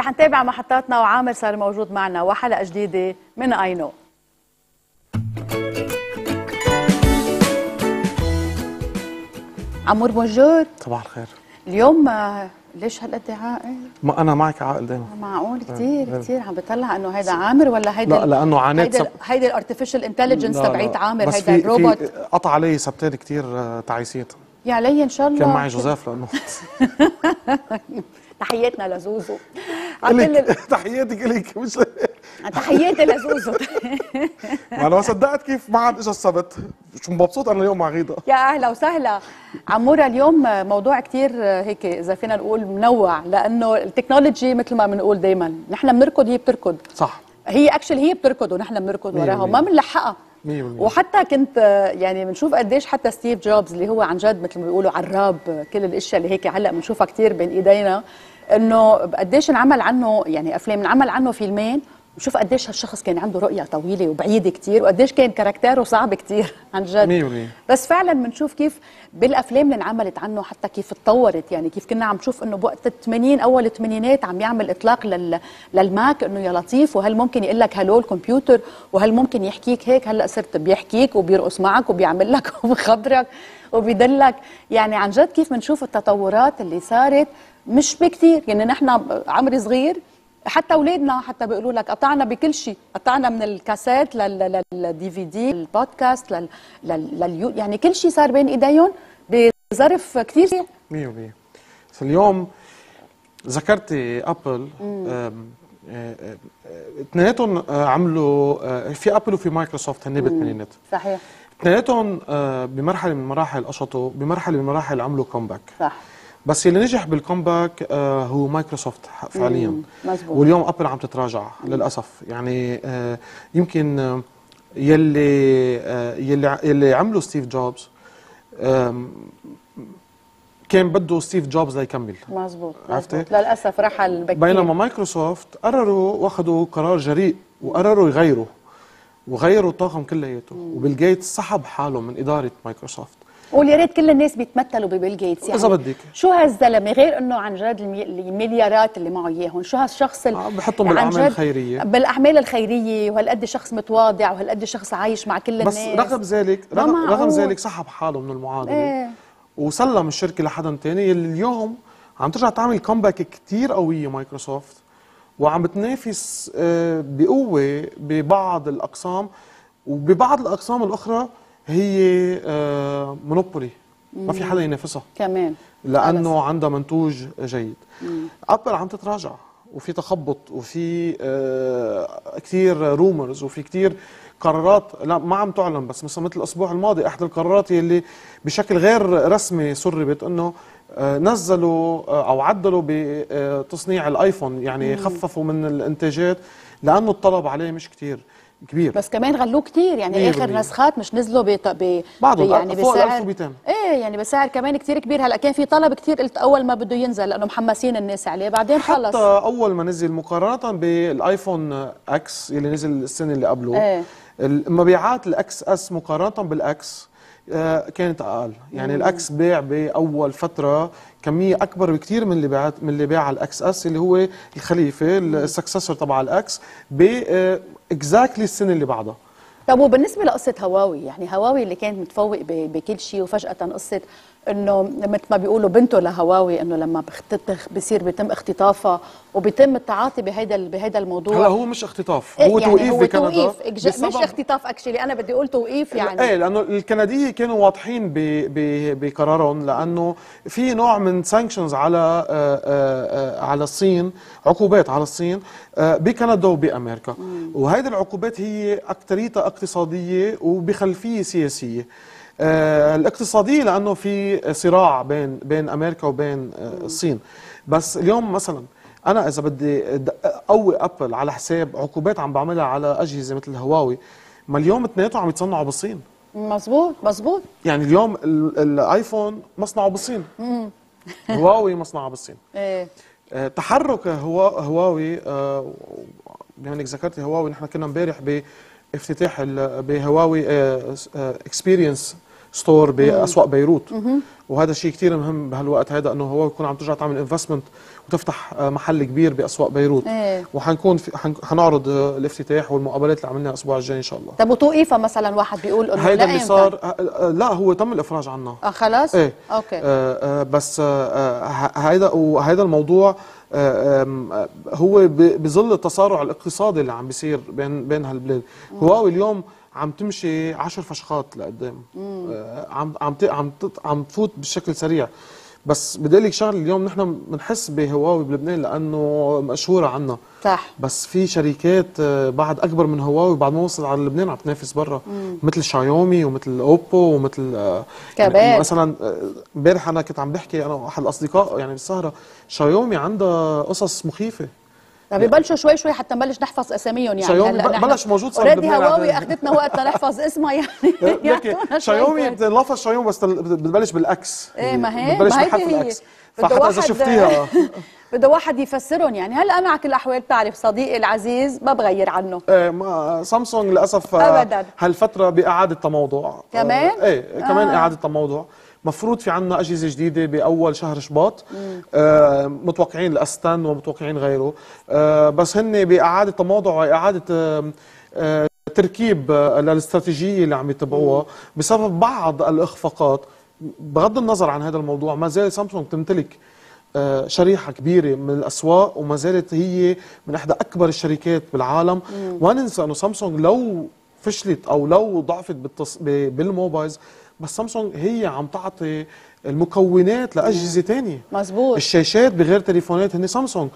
رح نتابع محطاتنا وعامر صار موجود معنا وحلقة جديدة من اي نو. عمور موجود؟ صباح الخير. اليوم ليش هالقد عاقل؟ ما انا معك عاقل دائما. معقول كثير عم بطلع انه هيدا عامر ولا هيدا؟ لا لانه عانيت هيدا الارتفيشال انتليجنس تبعيت عامر، هيدا الروبوت. قطع علي سبتين كثير تعيسيت. يا علي ان شاء الله. كان معي جوزيف لانه تحياتنا لزوزو. تحياتك الك مش تحياتي لزوزو. انا ما صدقت كيف ما عاد اجى السبت، شو مبسوط انا اليوم مع غيضه. يا اهلا وسهلا عموره. اليوم موضوع كثير هيك اذا فينا نقول منوع، لانه التكنولوجي مثل ما بنقول دائما نحن بنركض هي بتركض. صح. هي اكشلي هي بتركض ونحن بنركض وراها وما بنلحقها. وحتى كنت يعني بنشوف قديش حتى ستيف جوبز اللي هو عن جد مثل ما بيقولوا عراب كل الاشياء اللي هيك هلا بنشوفها كثير بين ايدينا، انه قديش انعمل عنه يعني افلام، انعمل عنه فيلمين، وشوف قديش هالشخص كان عنده رؤيه طويله وبعيده كثير، وقديش كان كاركتره صعب كثير عن جد. بس فعلا بنشوف كيف بالافلام اللي انعملت عنه حتى كيف تطورت، يعني كيف كنا عم نشوف انه بوقت ال80 اول الثمانينات عم يعمل اطلاق للماك انه يا لطيف، وهل ممكن يقول لك هلو الكمبيوتر، وهل ممكن يحكيك هيك. هلا صرت بيحكيك وبيرقص معك وبيعمل لك وبخبرك وبيدلك. يعني عن جد كيف بنشوف التطورات اللي صارت مش بكثير. يعني نحن عمري صغير حتى اولادنا حتى بيقولوا لك قطعنا بكل شيء، قطعنا من الكاسيت للدي في دي، البودكاست يعني كل شيء صار بين ايديهم بظرف كثير سريع. 100%. اليوم ذكرتي ابل، اثنيناتهم عملوا في ابل وفي مايكروسوفت هن بالثمانينات. صحيح. اثنيناتهم بمرحله من المراحل قشطوا، بمرحله من المراحل عملوا كومباك. صح. بس اللي نجح بالكومباك هو مايكروسوفت فعليا. مزبوط. واليوم ابل عم تتراجع للاسف. يعني يمكن يلي عملوا ستيف جوبز كان بده ستيف جوبز ليكمل. مزبوط. عرفتي؟ للاسف رحل بكير. بينما مايكروسوفت قرروا واخذوا قرار جريء وقرروا وغيروا الطاقم كلياته، وبيل جيتس سحب حاله من اداره مايكروسوفت. قول يا ريت كل الناس بيتمثلوا ببيل جيتس. يعني اذا بدك شو هالزلمه غير انه عن جد المليارات اللي معه اياهم، شو هالشخص بحطهم بالاعمال الخيريه، بالاعمال الخيريه، وهالقد شخص متواضع وهالقد شخص عايش مع كل الناس. بس رغم ذلك سحب حاله من المعادله وسلم الشركه لحدا ثاني اللي اليوم عم ترجع تعمل كومباك كثير قويه مايكروسوفت، وعم بتنافس بقوه ببعض الاقسام، وببعض الاقسام الاخرى هي مونوبولي، ما في حدا ينافسها كمان لانه عندها منتوج جيد. ابل عم تتراجع وفي تخبط وفي كثير رومرز وفي كثير قرارات لا ما عم تعلن، بس مثل الاسبوع الماضي احد القرارات اللي بشكل غير رسمي سربت انه نزلوا او عدلوا بتصنيع الايفون، يعني خففوا من الانتاجات لانه الطلب عليه مش كثير كبير. بس كمان غلوه كثير، يعني اخر نسخات مش نزلوا بعضهم يعني فوق بسعر 1200. يعني بسعر كمان كثير كبير. هلا كان في طلب كثير، قلت اول ما بده ينزل لانه محمسين الناس عليه، بعدين خلص. حتى اول ما نزل مقارنه بالايفون اكس اللي نزل السنه اللي قبله، المبيعات الاكس اس مقارنه بالاكس كانت اقل. يعني الاكس باع باول فتره كميه اكبر بكثير من اللي باع الاكس اس اللي هو الخليفه السكسسور تبع الاكس اكزاكتلي السنه اللي بعدها. طب وبالنسبه لقصه هواوي، يعني هواوي اللي كانت متفوق بكل شيء، وفجاه قصه انه مثل ما بيقولوا بنته لهواوي انه لما بصير بيتم اختطافها وبيتم التعاطي بهيدا الموضوع. هلا هو مش اختطاف، هو يعني توقيف بكندا. مش اختطاف اكشلي، انا بدي اقول توقيف يعني. ايه لانه الكنديه كانوا واضحين بقرارهم، لانه في نوع من سانكشنز على الصين، عقوبات على الصين بكندا وبامريكا، وهيدي العقوبات هي اكثريتها اقتصاديه وبخلفيه سياسيه. الاقتصاديه لانه في صراع بين امريكا وبين الصين. بس اليوم مثلا انا اذا بدي اقوي ابل على حساب عقوبات عم بعملها على اجهزه مثل هواوي، ما اليوم اثنيناتهم عم يتصنعوا بالصين. مزبوط. يعني اليوم الايفون مصنعه بالصين، هواوي مصنعه بالصين. تحرك هواوي، يعني ذكرتي هواوي، نحن كنا امبارح بافتتاح بهواوي اكسبيرينس ستور باسواق بيروت. وهذا شيء كثير مهم بهالوقت هذا، انه هو يكون عم ترجع تعمل انفستمنت وتفتح محل كبير باسواق بيروت. وحنكون حنعرض الافتتاح والمقابلات اللي عملناها الاسبوع الجاي ان شاء الله. طب وتوقيفه مثلا واحد بيقول انه هيدا اللي صار، لا هو تم الافراج عنه. خلاص؟ ايه اوكي. بس هيدا الموضوع هو بظل التصارع الاقتصادي اللي عم بيصير بين هالبلاد. هواوي اليوم عم تمشي 10 فشخات لقدام، عم تفوت بشكل سريع. بس بدي لك شغله، اليوم نحن بنحس بهواوي بلبنان لانه مشهوره عنا، صح، بس في شركات بعد اكبر من هواوي بعد ما وصلت على لبنان عم تنافس برا، مثل شاومي ومثل اوبو ومثل يعني مثلا امبارح انا كنت عم بحكي انا واحد الاصدقاء يعني بالسهره، شاومي عندها قصص مخيفه. طب ببلشوا شوي شوي حتى نبلش نحفظ اساميهم. يعني هلا بلش موجود صار اوريدي هواوي اخذتنا وقت لنحفظ اسمها يعني شاومي بتنلفظ شاومي بس بتبلش بالاكس. ايه ما هي بتبلش بحرف الاكس، فحتى اذا شفتيها بده واحد يفسرهم. يعني هلا انا على كل الاحوال بتعرف صديقي العزيز ما بغير عنه. ايه ما سامسونج للاسف ابدا هالفتره باعاده تموضع كمان. ايه كمان اعاده تموضع. مفروض في عنا أجهزة جديدة بأول شهر شباط، متوقعين الأستن ومتوقعين غيره، بس هن بإعادة تموضع وإعادة تركيب للاستراتيجية اللي عم يتبعوها بسبب بعض الإخفاقات. بغض النظر عن هذا الموضوع، ما زال سامسونج تمتلك شريحة كبيرة من الأسواق، وما زالت هي من إحدى أكبر الشركات بالعالم. وما ننسى أنه سامسونج لو فشلت أو لو ضعفت بالموبايلز، بس سامسونج هي عم تعطي المكونات لاجهزه ثانيه. مزبوط. الشاشات بغير تليفونات هن سامسونج.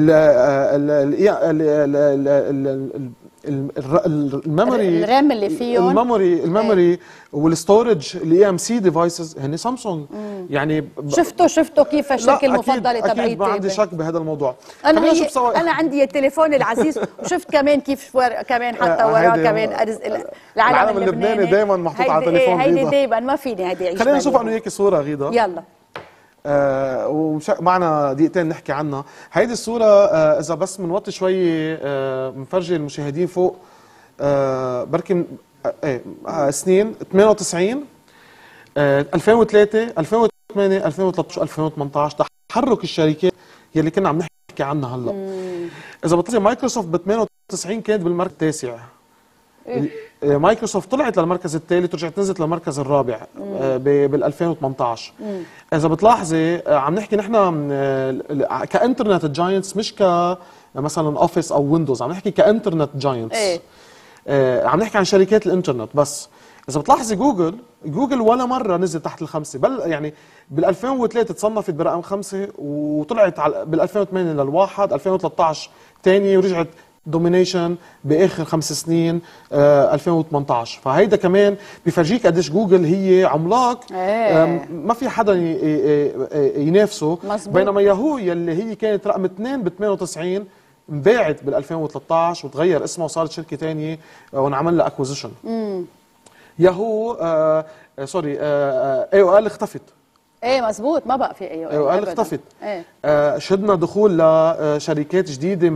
الميموري، الرام اللي فيهم، الميموري والستورج، الاي ام سي ديفايسز هن سامسونج. يعني شفتوا كيف الشركه المفضله تبعيتي. اكيد ما عندي شك بهذا الموضوع. انا عندي التليفون العزيز وشفت كمان كيف كمان حتى وراه كمان العالم اللبناني دايما محطوط على تليفون. هيدي دايما ما فيني هيدي اعيش. خلينا نشوف انه هيك صوره غيضه. يلا. ومعنا دقيقتين نحكي عنها. هيدي الصورة إذا بس بنوطي شوي بنفرجي المشاهدين فوق بركي سنين 98 2003 2008 2013 2018 تحرك الشركات يلي كنا عم نحكي عنها هلا. إذا بتلاحظي مايكروسوفت ب 98 كانت بالمركز التاسع. مايكروسوفت طلعت للمركز الثالث ورجعت نزلت للمركز الرابع بال 2018. اذا بتلاحظي عم نحكي نحن كانترنت جاينتس، مش كمثلا اوفيس او ويندوز، عم نحكي كانترنت جاينتس. عم نحكي عن شركات الانترنت. بس اذا بتلاحظي جوجل ولا مره نزل تحت الخمسه، بل يعني بال 2003 تصنفت برقم 5 وطلعت بال 2008 للواحد، 2013 ثاني ورجعت دومينيشن باخر 5 سنين 2018. فهيدا كمان بفرجيك قديش جوجل هي عملاق ما في حدا ينافسه. بينما ياهو يلي هي كانت رقم 2 ب 98 انباعت بال 2013 وتغير اسمها وصارت شركه ثانيه وانعمل لها اكوزيشن. ياهو سوري AOL اختفت. ايه مزبوط، ما بقى في AOL اختفت. شدنا دخول لشركات جديده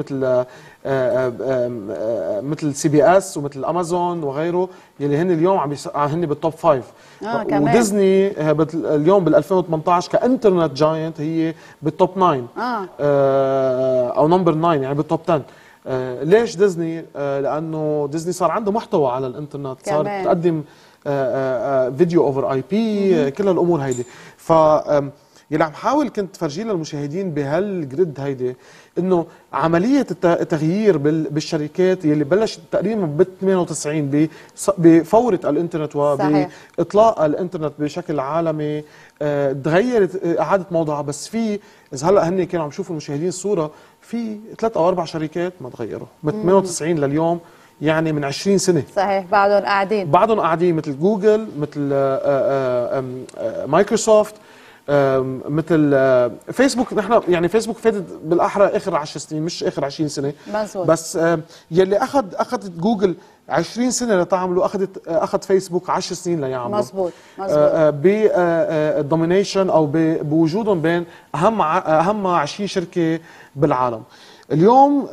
مثل CBS ومثل امازون وغيره يلي هن اليوم هن بالتوب 5. وديزني اليوم بال 2018 كانترنت جاينت هي بالتوب 9 او نمبر 9 يعني بالتوب 10. ليش ديزني؟ لانه ديزني صار عنده محتوى على الانترنت، صار تقدم فيديو اوفر اي بي، كل الامور هيدي. ف يلي عم حاول كنت فرجي للمشاهدين بهالجريد هيدي انه عمليه التغيير بالشركات يلي بلشت تقريبا ب 98 بفوره الانترنت وباطلاق الانترنت بشكل عالمي تغيرت اعاده موضوعها. بس في اذا هلا هن كانوا عم يشوفوا المشاهدين الصوره، في 3 أو 4 شركات ما تغيروا من 98 لليوم، يعني من 20 سنه. صحيح، بعدهم قاعدين مثل جوجل، مثل مايكروسوفت، مثل فيسبوك. نحن يعني فيسبوك فاتت بالاحرى اخر 10 سنين مش اخر 20 سنه. مزبوط. بس يلي اخذت جوجل 20 سنه لتعملوا، اخذ فيسبوك 10 سنين ليعملوا. مزبوط بالدومينيشن او بوجودهم بين اهم 20 شركه بالعالم. اليوم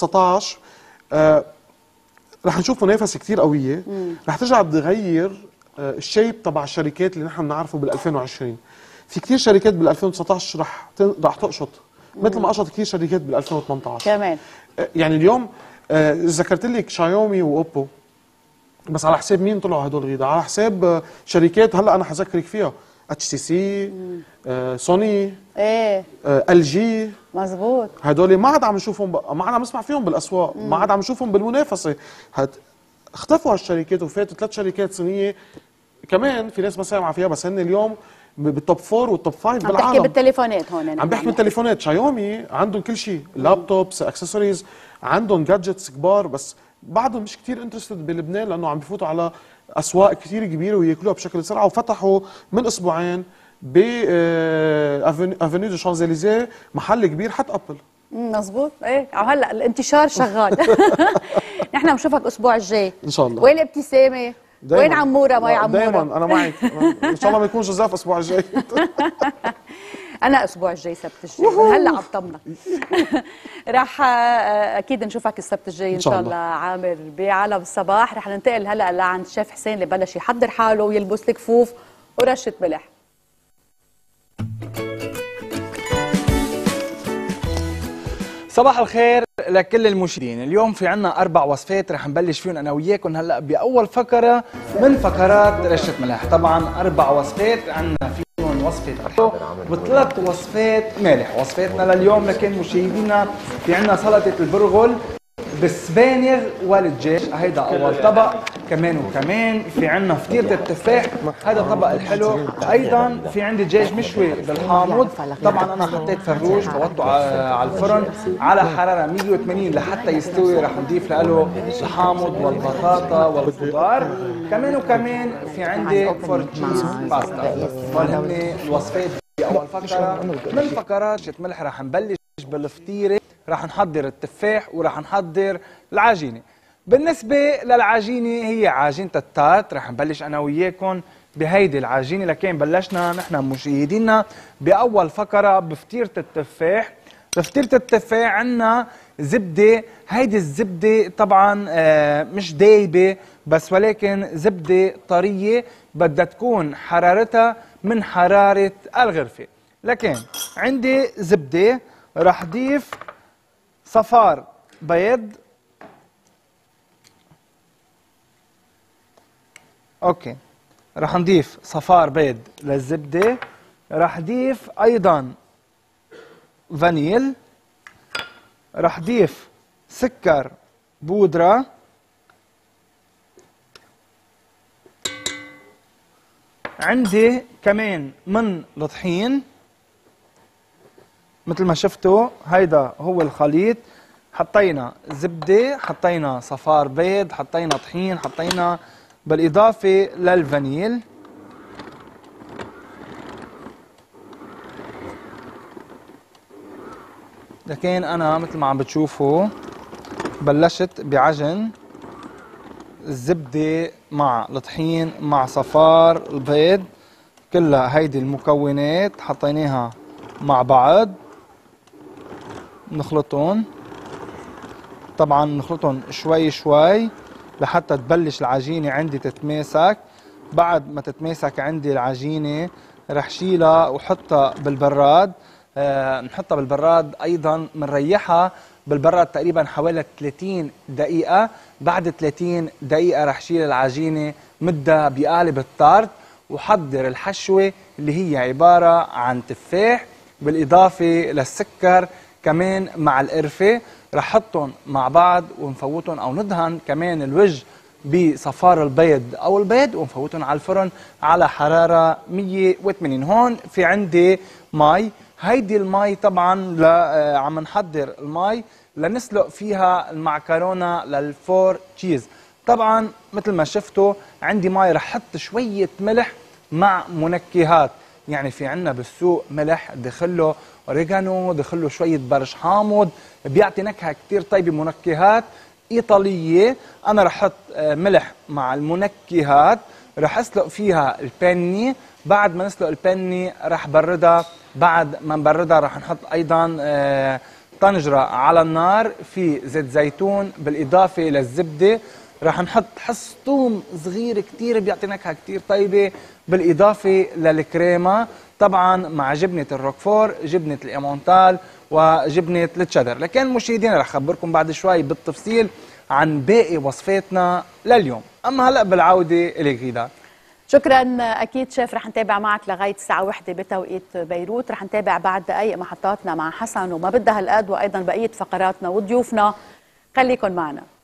2019 رح نشوف منافسه كثير قويه، رح ترجع تغير الشيب تبع الشركات اللي نحن بنعرفه بال 2020. في كثير شركات بال 2019 رح تقشط مثل ما قشط كثير شركات بال 2018 كمان. يعني اليوم ذكرت لك شايومي واوبو، بس على حساب مين طلعوا هدول غيدا؟ على حساب شركات هلا انا حذكرك فيها، HTC، سوني، ايه LG. مزبوط. هدول ما عاد عم نشوفهم ما عاد عم نسمع فيهم بالاسواق، ما عاد عم نشوفهم بالمنافسه. اختفوا هالشركات وفاتوا 3 شركات صينيه كمان في ناس ما سامعه فيها، بس هن اليوم بالتوب 4 والتوب 5 بالعالم. عم تحكي بالتليفونات هون؟ عم بحكي بالتليفونات. شايومي عندهم كل شيء، لابتوبس، اكسسوارز، عندهم جادجتس كبار، بس بعدهم مش كثير انترستد بلبنان لانه عم بفوتوا على اسواق كثير كبيره وياكلوها بشكل سرعه. وفتحوا من اسبوعين ب افينيو دو شانزليزيه محل كبير حتى ابل. مزبوط. ايه هلا الانتشار شغال. نحن بنشوفك الاسبوع الجاي ان شاء الله. وين الابتسامه؟ وين عموره؟ ما عموره دائما انا معك. ان شاء الله ما يكون جزاف الاسبوع الجاي. انا الاسبوع الجاي السبت الجاي من هلا عم طمنك. راح اكيد نشوفك السبت الجاي ان شاء الله عامر بعالم الصباح. رح ننتقل هلا لعند الشيف حسين اللي بلش يحضر حاله ويلبس الكفوف ورشه ملح. صباح الخير لكل المشاهدين. اليوم في عنا 4 وصفات رح نبلش فيهم انا وياكم هلا باول فقره من فقرات رشه ملح. طبعا 4 وصفات عنا فيهم وصفه و3 وصفات مالح. وصفاتنا لليوم لكن مشاهدينا في عنا سلطه البرغل بالسبانغ والدجاج، هيدا اول طبق. كمان في عنا فطيره التفاح، هذا الطبق الحلو. ايضا في عندي دجاج مشوي بالحامض. طبعا انا حطيت فروج فوضته على الفرن على حراره 180 لحتى يستوي. رح نضيف له الحامض والبطاطا والخضار. كمان في عندي فور تشيز باستا. هول هن الوصفات باول فقره من فقرات رشه ملح. رح نبلش بالفطيره، رح نحضر التفاح ورح نحضر العجينه. بالنسبه للعجينه هي عجينه التات. رح نبلش انا وياكم بهيدي العجينه، لكن بلشنا نحن مشاهدينا باول فقره بفطيره التفاح. بفطيره التفاح عندنا زبده. هيدي الزبده طبعا مش دايبه بس، ولكن زبده طريه بدها تكون حرارتها من حراره الغرفه. لكن عندي زبده، رح ضيف صفار بيض. اوكي، رح نضيف صفار بيض للزبده. رح ضيف ايضا فانيل. رح ضيف سكر بودره. عندي كمان من الطحين مثل ما شفتوا. هيدا هو الخليط. حطينا زبده، حطينا صفار بيض، حطينا طحين، حطينا بالاضافه للفانيل. لكن انا مثل ما عم بتشوفوا بلشت بعجن الزبده مع الطحين مع صفار البيض. كلها هيدي المكونات حطيناها مع بعض. نخلطهم. طبعا نخلطهم شوي لحتى تبلش العجينه عندي تتماسك. بعد ما تتماسك عندي العجينه رح شيلها وحطها بالبراد. نحطها بالبراد ايضا بنريحها بالبراد تقريبا حوالي 30 دقيقه. بعد 30 دقيقه رح شيل العجينه مدها بقالب الطارت وحضر الحشوه اللي هي عباره عن تفاح بالاضافه للسكر كمان مع القرفه. رح حطهم مع بعض ونفوتهم او ندهن كمان الوجه بصفار البيض او البيض ونفوتهم على الفرن على حراره 180. هون في عندي مي. هيدي المي طبعا عم نحضر المي لنسلق فيها المعكرونه للفور تشيز. طبعا مثل ما شفتوا عندي مي. رح حط شويه ملح مع منكهات. يعني في عندنا بالسوق ملح دخله اوريجانو، دخله شويه برش حامض، بيعطي نكهه كثير طيبه. منكهات ايطاليه. انا رح احط ملح مع المنكهات. رح اسلق فيها الباني. بعد ما نسلق الباني رح بردها. بعد ما نبردها رح نحط ايضا طنجره على النار في زيت زيتون بالاضافه للزبده. رح نحط حص ثوم صغير كتير بيعطي نكهه كتير طيبه، بالاضافه للكريمه طبعا مع جبنه الروكفور، جبنه الإيمونتال وجبنه التشيدر. لكن مشاهدينا رح خبركم بعد شوي بالتفصيل عن باقي وصفاتنا لليوم. اما هلا بالعوده اليك غيدا. شكرا. اكيد شيف رح نتابع معك لغايه الساعه 1 بتوقيت بيروت. رح نتابع بعد دقائق محطاتنا مع حسن وما بدها هالقد، وايضا بقيه فقراتنا وضيوفنا. خليكن معنا.